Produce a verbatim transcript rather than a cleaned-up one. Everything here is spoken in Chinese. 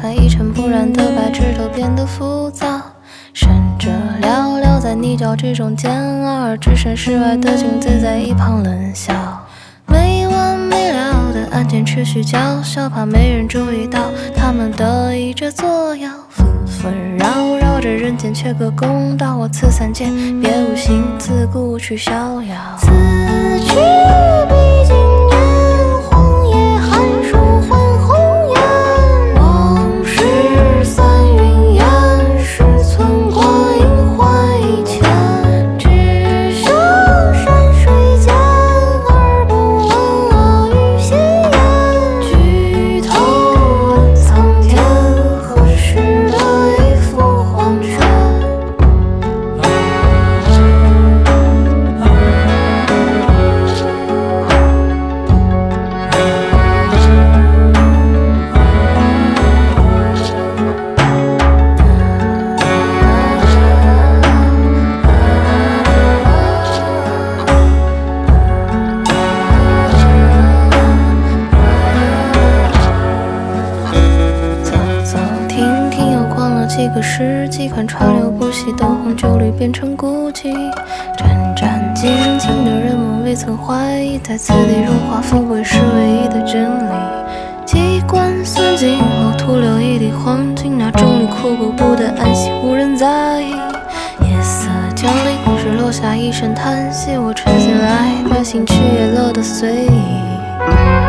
看一尘不染的白纸都变得浮躁，甚至寥寥在泥沼之中煎熬，置身事外的镜子在一旁冷笑。没完没了的案件持续叫嚣，怕没人注意到他们得意着作妖，纷纷扰扰着人间缺个公道。我此三界别无心自古去逍遥，此去必经年，荒野寒暑换红颜。往事散云烟，是寸光阴换一千。只剩山水间，而不闻阿谀闲言。举头问苍天，何时的一幅黄泉？几个世纪，看川流不息，灯红酒绿变成孤寂。战战兢兢的人们未曾怀疑，在此地荣华富贵是唯一的真理。机关算尽后，徒留一地黄金，那众里枯骨不得安息，无人在意。夜色降临时，落下一声叹息。我沉下来，百姓却也乐得随意。